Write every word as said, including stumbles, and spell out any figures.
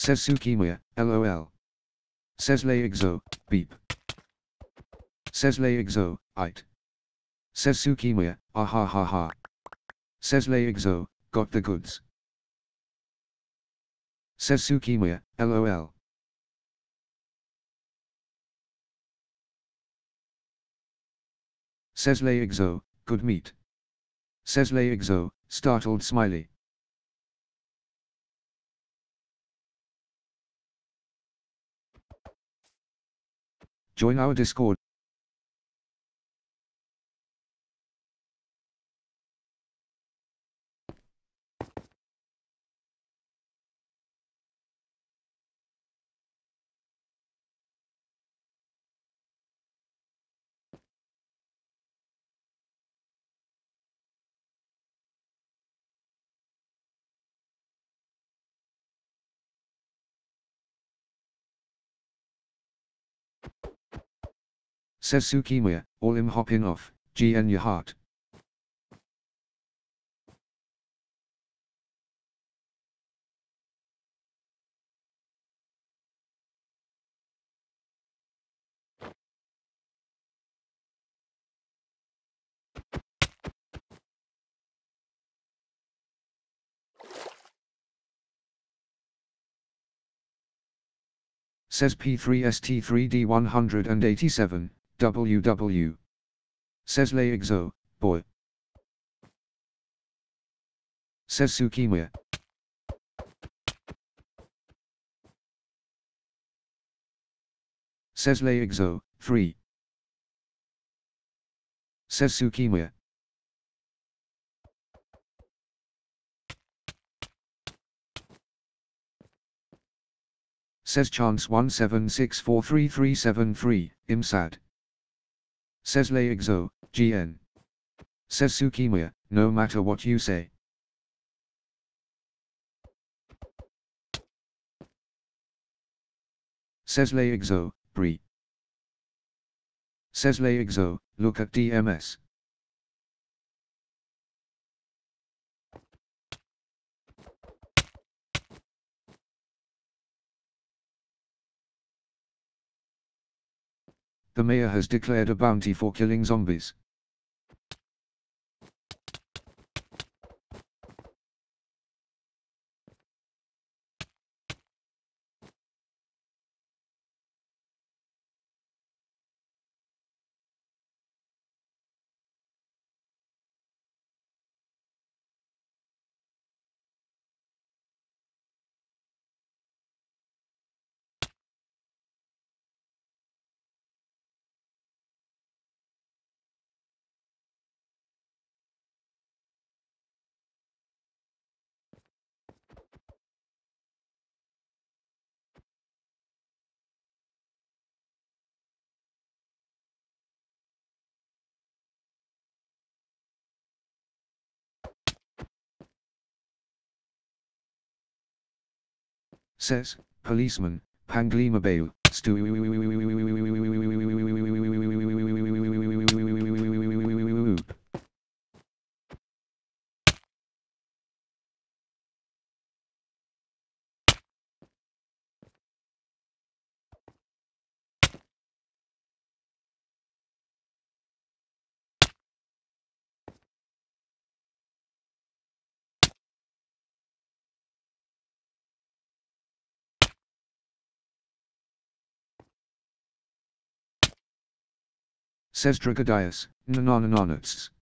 Says Sukimia, lol. Says Laixo, beep. Says Laixo, ite. Says Sukimia, ah ha ha ha. Says Laixo, got the goods. Says Sukimia, lol. Says Laixo, good meat. Says Laixo, startled smiley. Join our Discord. Says Sukimia, all im hoppin' off, G N your heart. Says P three S T three D one eighty-seven, W W. Says Laixo, boy. Says Sukimia. Says Laixo, three. Says Sukimia. Says Chance one seven six four three three seven three, im sad. Says Laixo, G N. Says Sukimia, no matter what you say. Says Laixo, Bree. Says Laixo, look at D M S. The mayor has declared a bounty for killing zombies. Says, policeman, Panglima Bale, Stu. Says Dragodias, nanananots.